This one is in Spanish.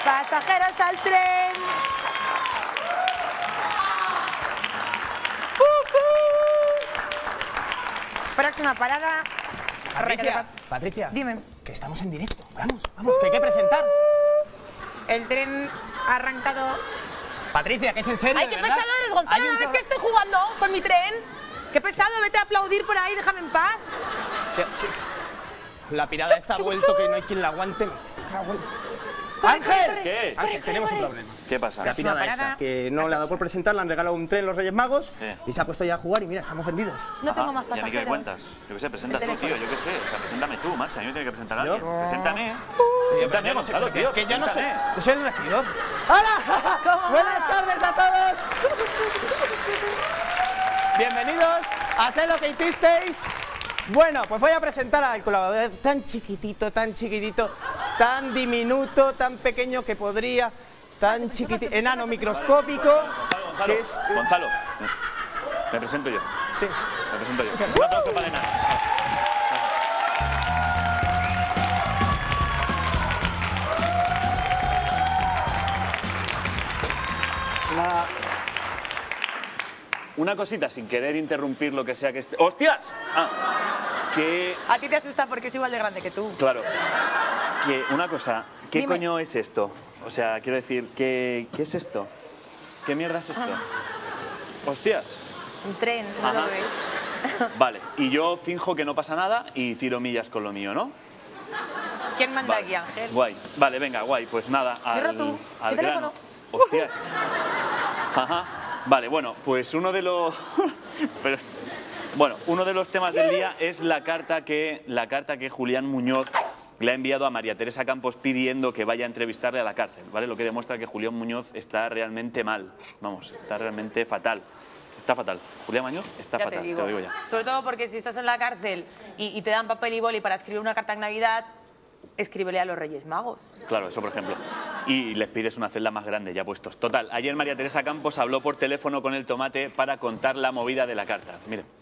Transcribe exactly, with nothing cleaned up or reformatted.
Pasajeros al tren. Uh, uh. Próxima parada. Patricia, Patricia. Dime. Que estamos en directo. Vamos, vamos, que hay que presentar. El tren ha arrancado. Patricia, que es en serio. ¡Ay, qué pesado eres, Gonzalo! ¿No ves que estoy jugando con mi tren? ¡Qué pesado! Vete a aplaudir por ahí, déjame en paz. ¿Qué, qué? La pirada está vuelto que no hay quien la aguante. ¡Ángel! ¿Qué? Ángel, tenemos un problema. ¿Qué pasa? La pirada esa, que no le ha dado por presentar, le han regalado un tren los Reyes Magos Sí. y se ha puesto ya a jugar y mira, estamos vendidos. No Ajá. tengo más ¿Y a mí qué me pasajeros. cuentas? Yo qué sé, presenta El tú, tío, teléfono. yo qué sé. O sea, preséntame tú, macho. A mí me tiene que presentar a ¿Yo? alguien. Preséntame. Sí, Preséntame, pero yo no sé, Gonzalo, porque tío. es que yo no sé. preséntame. Yo soy el regidor. ¡Hola! ¿Cómo Buenas va? tardes a todos. Bienvenidos a Sé lo que hicisteis. Bueno, pues voy a presentar al colaborador tan chiquitito, tan chiquitito, tan diminuto, tan pequeño que podría, tan chiquitito, enano microscópico, Gonzalo, que es... Gonzalo. Me presento yo. Sí. Me presento yo. Un aplauso para el enano. Una... Una cosita, sin querer interrumpir lo que sea que esté... ¡Hostias! Ah, que... A ti te asusta porque es igual de grande que tú. Claro. Que una cosa, ¿qué Dime. coño es esto? O sea, quiero decir, ¿qué, qué es esto? ¿Qué mierda es esto? ¡Hostias! Un tren, ¿no Ajá. lo ves? Vale, y yo finjo que no pasa nada y tiro millas con lo mío, ¿no? ¿Quién manda Vale. aquí, Ángel? Guay. Vale, venga, guay. Pues nada, Cierra al, tú. al ¿Qué grano. teléfono? Hostias. Ajá. Vale, bueno, pues uno de los... Pero... Bueno, uno de los temas del día es la carta que, la carta que Julián Muñoz le ha enviado a María Teresa Campos pidiendo que vaya a entrevistarle a la cárcel, ¿vale? Lo que demuestra que Julián Muñoz está realmente mal. Vamos, está realmente fatal. Está fatal. Julián Muñoz está Ya fatal, te digo. te lo digo ya. Sobre todo porque si estás en la cárcel y, y te dan papel y boli para escribir una carta en Navidad, escríbele a los Reyes Magos. Claro, eso por ejemplo. Y les pides una celda más grande, ya puestos. Total, ayer María Teresa Campos habló por teléfono con el Tomate para contar la movida de la carta. Miren.